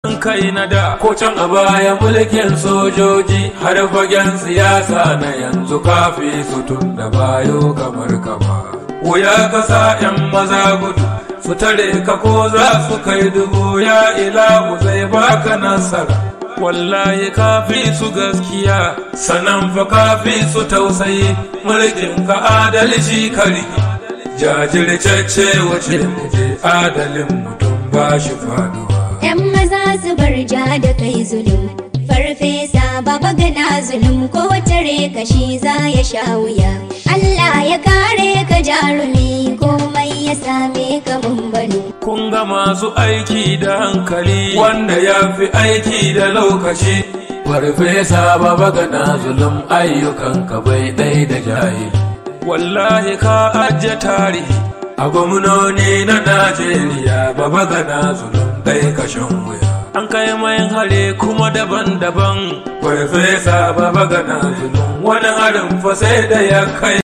kai na da ko can a baya mulkin sojoji har fagen siyasa na yanzu kafi su tun da bayo kamar kama wuya kasa yan maza gudu su tare ka ko za su kai dubu ya ilahu zai baka nasara wallahi kafi su gaskiya sanan fa kafi su tausayi mulkin ka adalci kari jajirce wace muje adalin mutum ba shi faduwa yan maza su bar ja da kai zulum farfesa baba gana zulum ko tare ka shi za ya sha wuya Allah ya kare ka jarumi komai ya same ka bambani kun ga masu aiki da hankali wanda ya fi aiki da lokaci farfesa baba gana zulum ayyukan ka bai dai da jahili wallahi ka ajiye tarihi a gwamnoni na Najeriya baba gana zulum dai kashin wuya an kai mai hare kuma daban-daban farfesa baba gana zulum wani harin fa sai da ya kai